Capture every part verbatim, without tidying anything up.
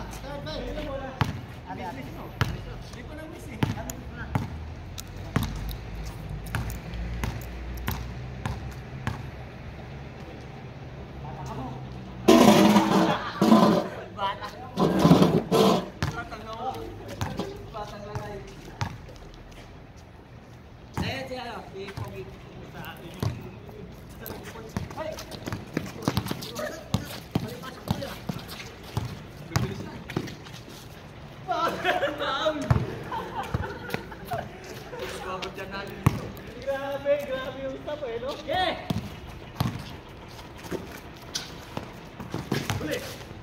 Grabe, grabe yung stop eh, no? Yeah! Huli!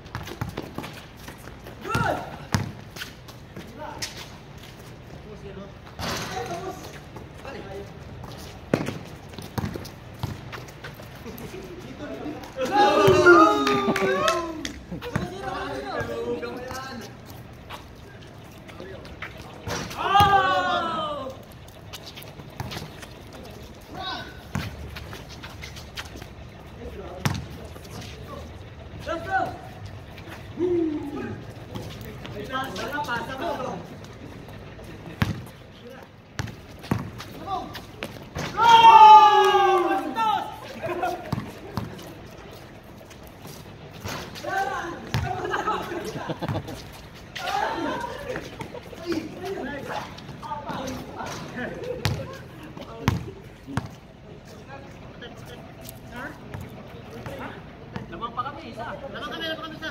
Good! Lamang pa kami, isa. Lamang kami, lamang kami, isa.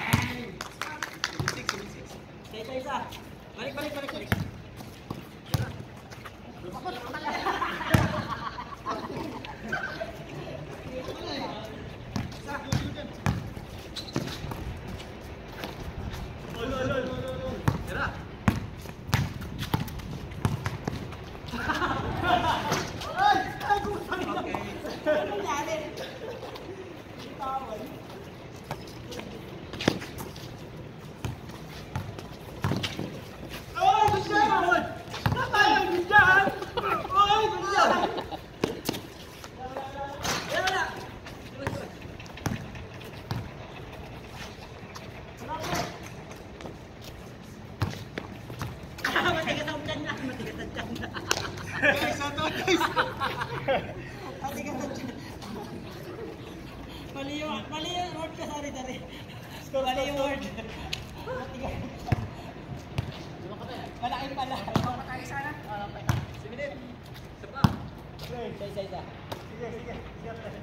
Balik, balik, balik, balik. Mali yung, mali yung word ka, sorry, sorry. Mali yung word. Malaki pala. Matali sana. Siminit. Isa pa. Isa, isa, isa. Sige, sige. Sige.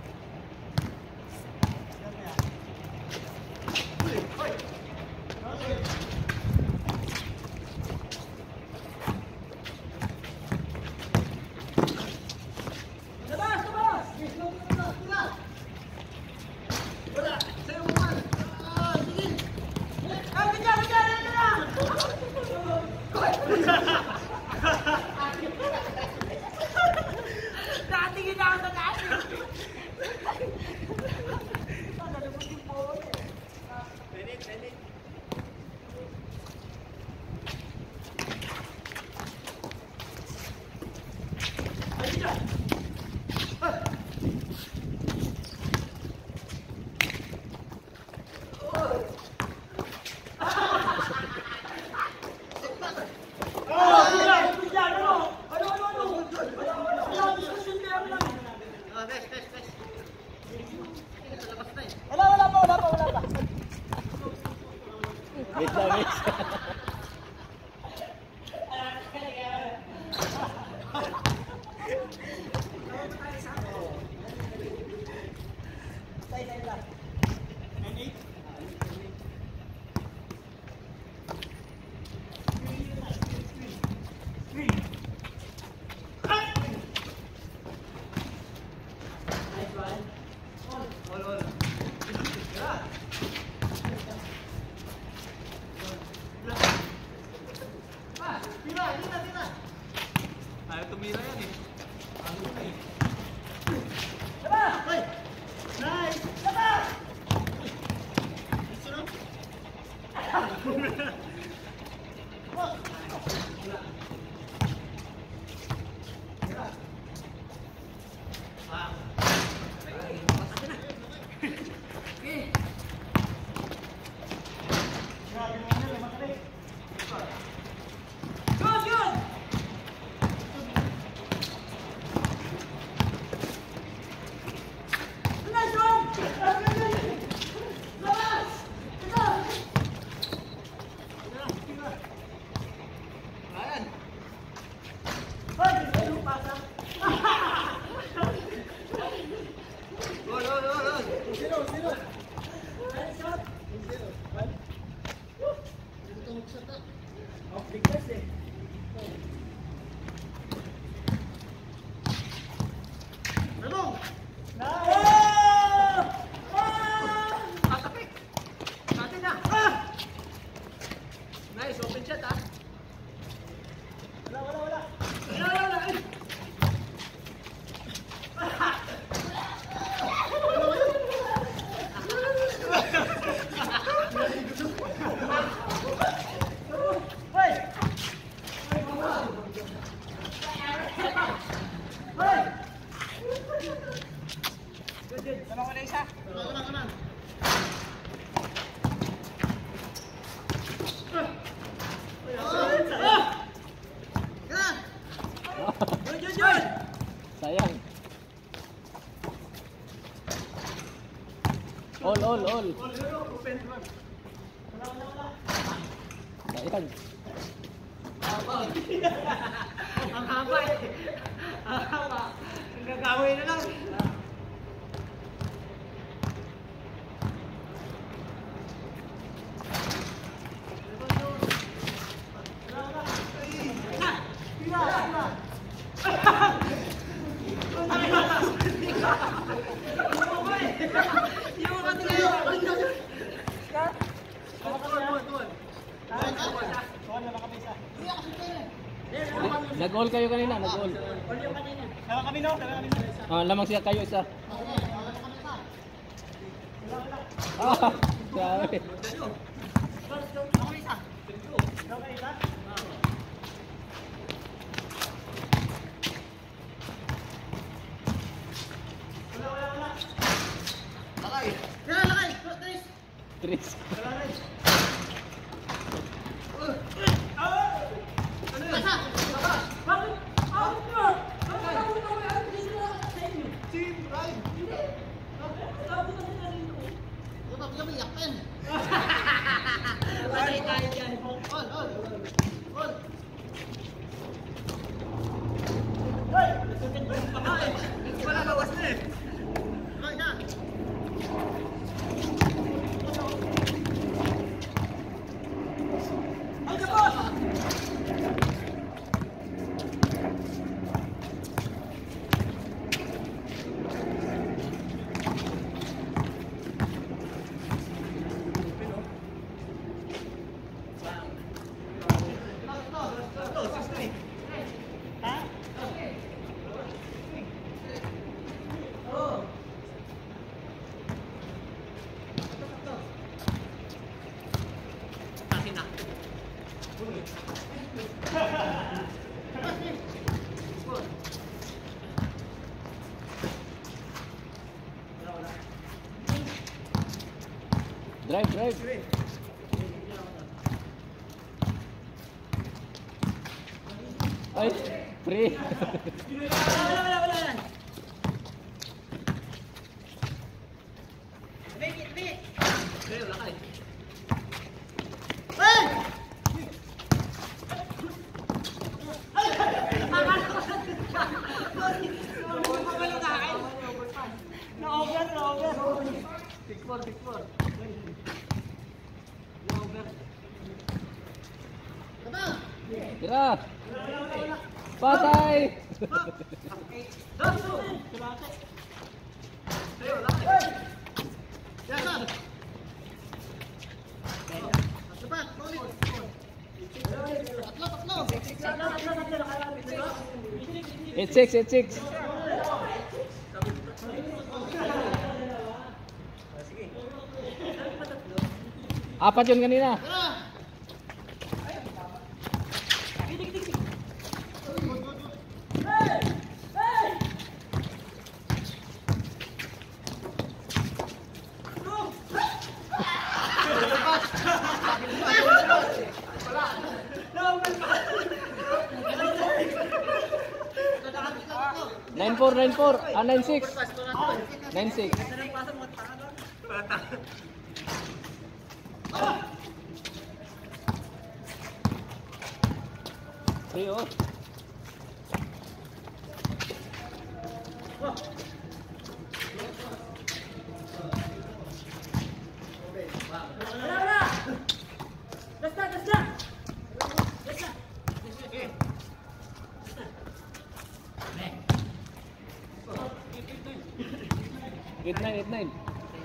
Nakatingin na ako sa taas. Renit, renit. Wala, wala pa, wala pa, wala pa. Wait lang, wait. Ayaw tumira yan eh. Ano na eh. Tama! Ay! Nice! Tama! Sunod! Good, good! Nice one! Labas! Ito! Ayan! Hoy! Ano pasa? Gol, gol, gol, gol! Zero, zero! Nice shot! Oh, biglas eh. Talong! Oh! Oh! Tatapik! Natin na! Ah! Nice, open shot ah! Wala, wala, wala. Wala, wala, wala! Ay! Hoy! Hoy! Good, good. Tama ko na isa. Wala, wala, wala! Yun, yun, yun! Sayang. All, all, all. Open run! Wala, wala, wala. Sayang. Ang haba eh! Ang haba! Ang gagawin na lang! Tira, tira. Nag-all kayo kanina, nag-all. Lawa kami no, lawa kami no. Ah, lamang siya kayo isa. Ah, grabe. Tris. Drive, drive. Ay, free. Wala, wala, wala, wala. Baby, baby. Na-over, na-over. Big four, big four. Tira. Patay. Eight six, eight six. Apat yun kanina. Nine four, nine four, ah nine six, nine six. Three oh. Eight nine, eight nine.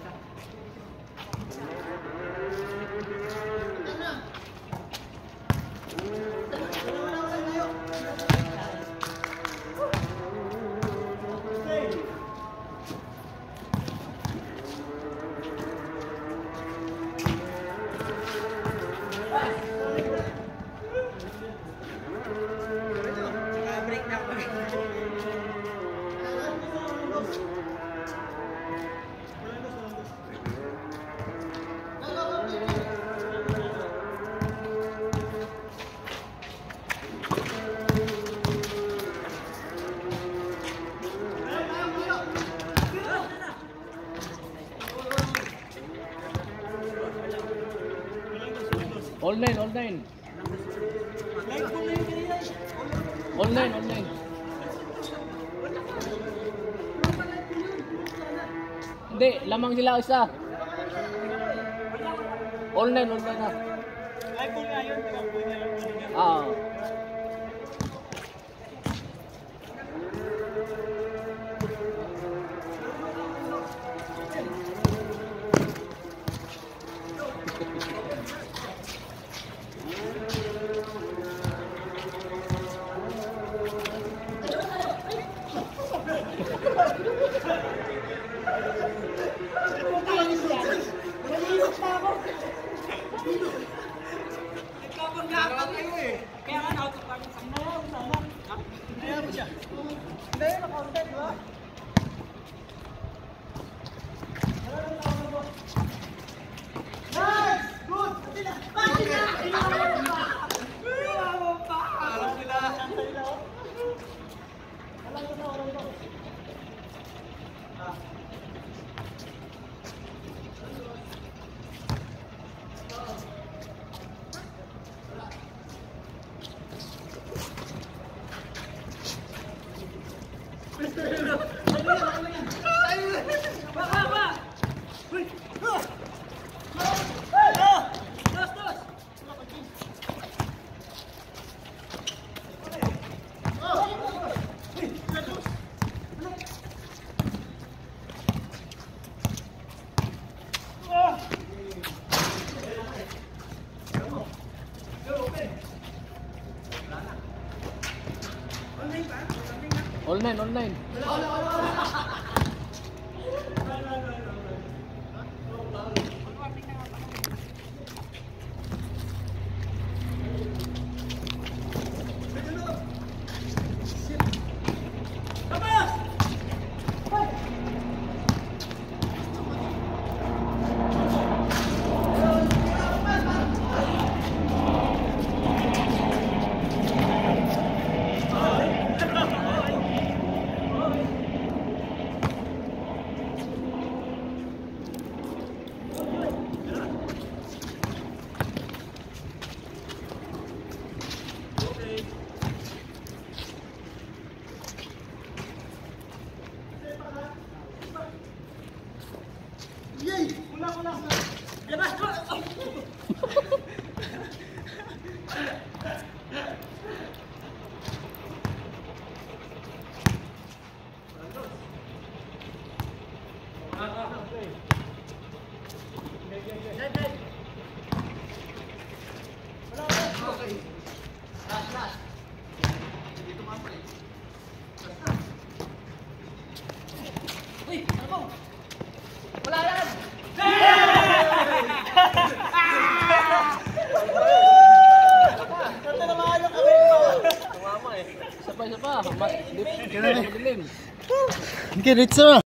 All nine, all nine. All nine, all nine. Hindi, lamang sila isa. All nine, all nine na. Live ball nga yun. Ah. Hindi, nakaunted, di ba? Nice! Good! Atila! Atila! Iyawa mo pa! Alam sila! Alam sila! Alam ko na, alam ko. Ah. All nine, all nine. Yay! Una, una! Labas ko! Last, last. Dito mga pre. Uy! Ano mo? Wala yan! Kanta na mga yung kami mo! Tumama eh. Isa pa, isa pa. Madilim. Okay, let's go.